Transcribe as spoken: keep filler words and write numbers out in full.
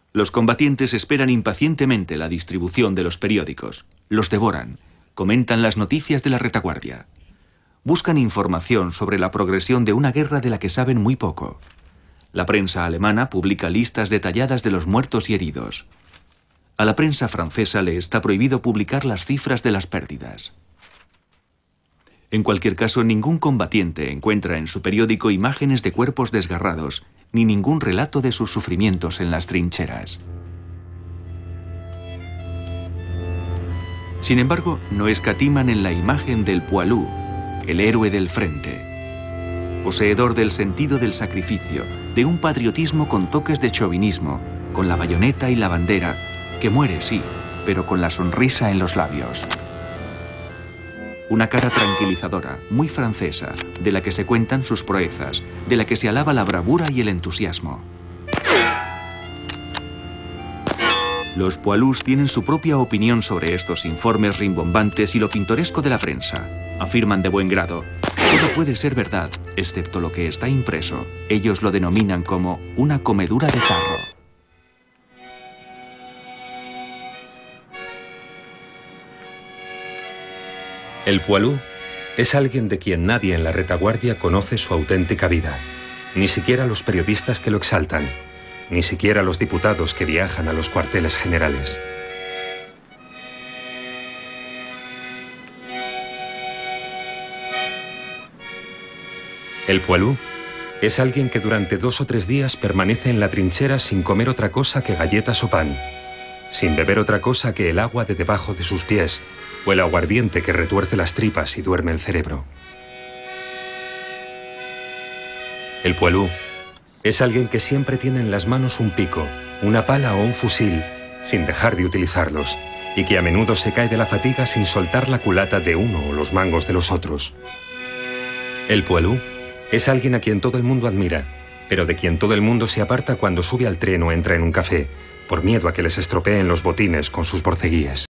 Los combatientes esperan impacientemente la distribución de los periódicos. Los devoran, comentan las noticias de la retaguardia. Buscan información sobre la progresión de una guerra de la que saben muy poco. La prensa alemana publica listas detalladas de los muertos y heridos. A la prensa francesa le está prohibido publicar las cifras de las pérdidas. En cualquier caso, ningún combatiente encuentra en su periódico imágenes de cuerpos desgarrados, ni ningún relato de sus sufrimientos en las trincheras. Sin embargo, no escatiman en la imagen del poilu, el héroe del frente. Poseedor del sentido del sacrificio, de un patriotismo con toques de chauvinismo, con la bayoneta y la bandera, que muere, sí, pero con la sonrisa en los labios. Una cara tranquilizadora, muy francesa, de la que se cuentan sus proezas, de la que se alaba la bravura y el entusiasmo. Los poilus tienen su propia opinión sobre estos informes rimbombantes y lo pintoresco de la prensa. Afirman de buen grado: todo puede ser verdad, excepto lo que está impreso. Ellos lo denominan como una comedura de tarro. El poilu es alguien de quien nadie en la retaguardia conoce su auténtica vida. Ni siquiera los periodistas que lo exaltan. Ni siquiera los diputados que viajan a los cuarteles generales. El poilu es alguien que durante dos o tres días permanece en la trinchera sin comer otra cosa que galletas o pan, sin beber otra cosa que el agua de debajo de sus pies o el aguardiente que retuerce las tripas y duerme el cerebro. El poilu es alguien que siempre tiene en las manos un pico, una pala o un fusil, sin dejar de utilizarlos, y que a menudo se cae de la fatiga sin soltar la culata de uno o los mangos de los otros. El poilu es alguien a quien todo el mundo admira, pero de quien todo el mundo se aparta cuando sube al tren o entra en un café, por miedo a que les estropeen los botines con sus borceguíes.